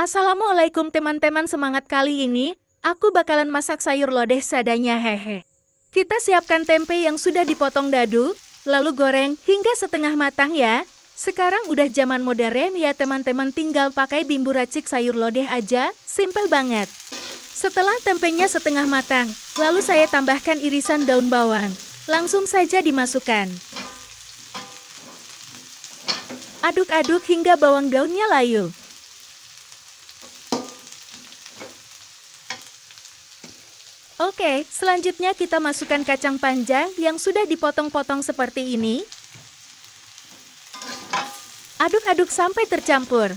Assalamualaikum teman-teman, semangat kali ini, aku bakalan masak sayur lodeh seadanya hehe. Kita siapkan tempe yang sudah dipotong dadu, lalu goreng hingga setengah matang ya. Sekarang udah zaman modern ya teman-teman, tinggal pakai bumbu racik sayur lodeh aja, simple banget. Setelah tempenya setengah matang, lalu saya tambahkan irisan daun bawang. Langsung saja dimasukkan. Aduk-aduk hingga bawang daunnya layu. Oke, selanjutnya kita masukkan kacang panjang yang sudah dipotong-potong seperti ini. Aduk-aduk sampai tercampur.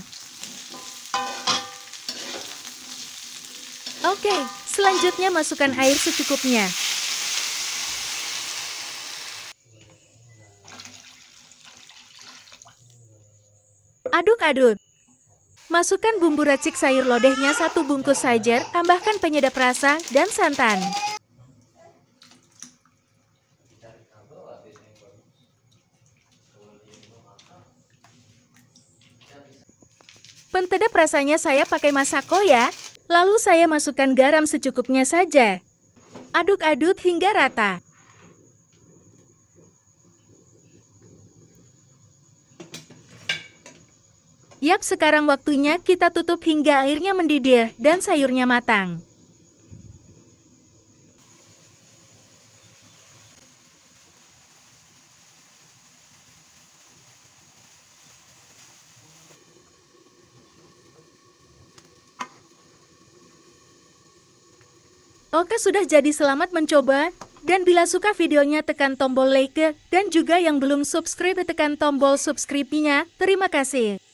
Oke, selanjutnya masukkan air secukupnya. Aduk-aduk. Masukkan bumbu racik sayur lodehnya 1 bungkus saja, tambahkan penyedap rasa dan santan. Penyedap rasanya saya pakai Masako ya. Lalu saya masukkan garam secukupnya saja. Aduk-aduk hingga rata. Yap, sekarang waktunya kita tutup hingga airnya mendidih dan sayurnya matang. Oke, sudah jadi, selamat mencoba. Dan bila suka videonya tekan tombol like dan juga yang belum subscribe tekan tombol subscribe-nya. Terima kasih.